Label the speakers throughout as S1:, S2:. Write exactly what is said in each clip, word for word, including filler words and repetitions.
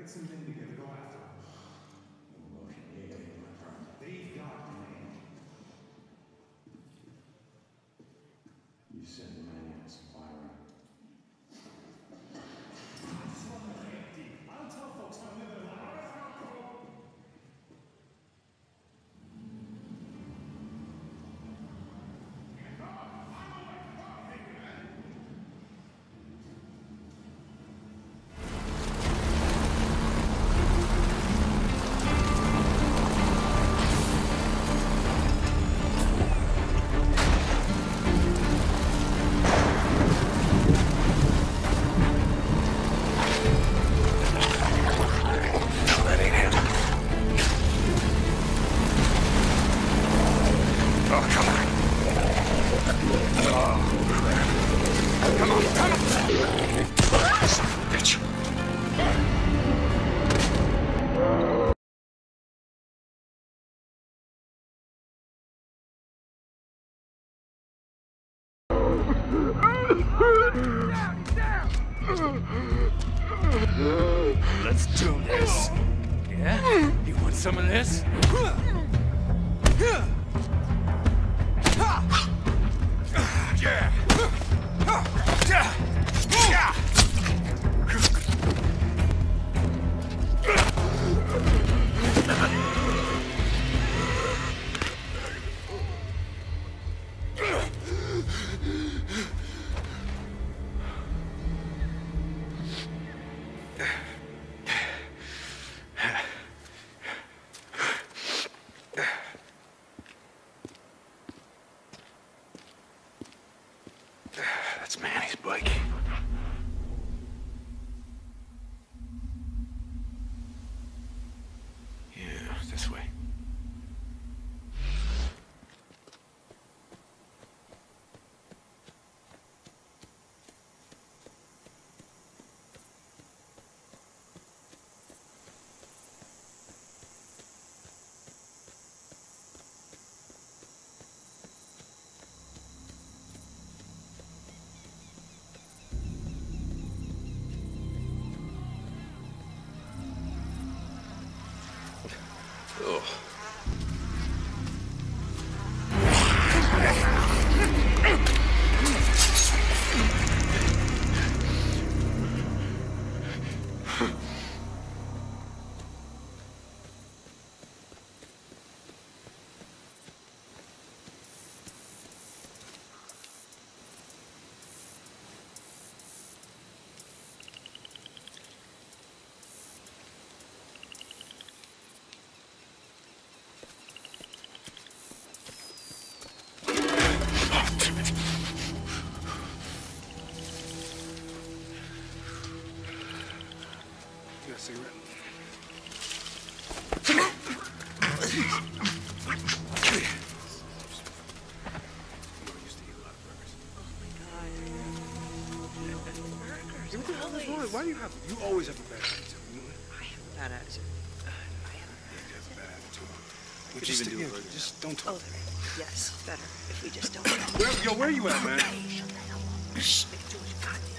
S1: get something together, go after them. They've got money.
S2: You said money and supply.
S1: I'll tell folks how to live their lives.
S3: Let's do this. Yeah? You want some of this? Yeah! That's Manny's bike. Yeah, this way. Oh. Cigarette. Why do you have? You always have a bad attitude.
S4: I have a bad attitude. Uh, I have a bad
S2: You have a bad attitude.
S4: attitude.
S2: What you even do? Yeah, just don't talk.
S4: Oh, yes, better if we just don't talk.
S2: Where, yo, where you at, man?
S4: Hey, shut the hell up. Shh, make it too much goddamn.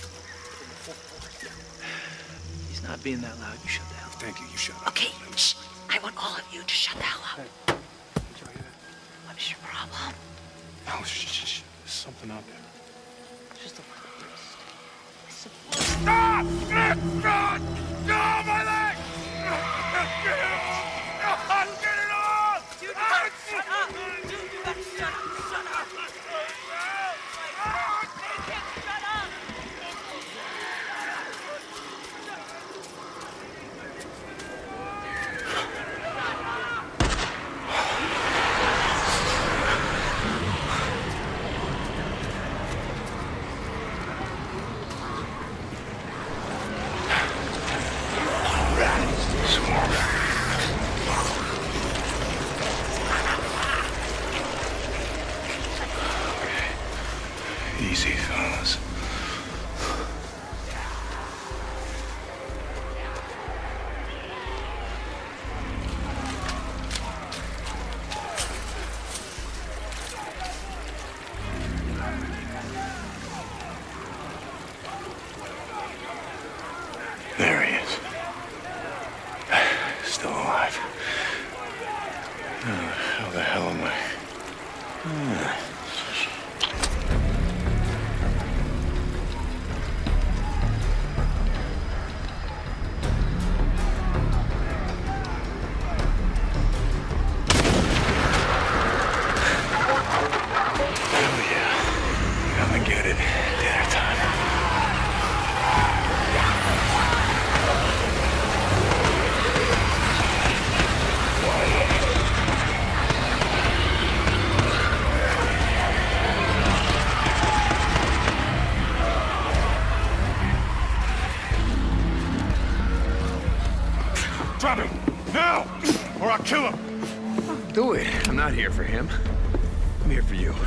S4: He's not being that loud. You shut the hell up.
S2: Thank you. You shut up.
S4: Okay, shh. I want all of you to shut the hell up.
S2: Hey, did you hear that?
S4: What's your problem?
S2: No, shh, shh, shh. There's something out there.
S4: Just a little thirst.
S3: Stop! God! No, my leg! Get it off! Get it off!
S4: Dude, you gotta shut up! Dude, you gotta shut up! Shut up! Take him! Shut up!
S2: Easy, fellas. There he is. the hell am I? Hell yeah. Come and get it. Dinner time. Drop him! Now! Or I'll kill him!
S3: Do it. I'm not here for him. I'm here for you.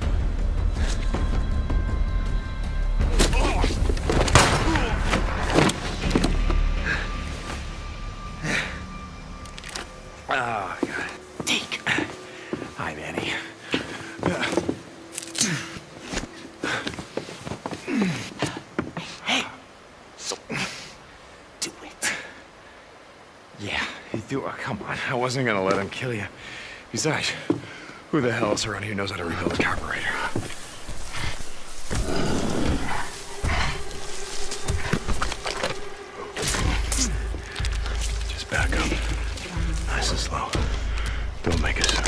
S3: Oh, God. Deke. Hi, Manny.
S5: Hey! So, do it.
S3: Yeah, you do. Oh, come on. I wasn't gonna let him kill you. Besides, who the hell else around here knows how to rebuild a carburetor? Just back up. Nice and slow. Don't make a sound.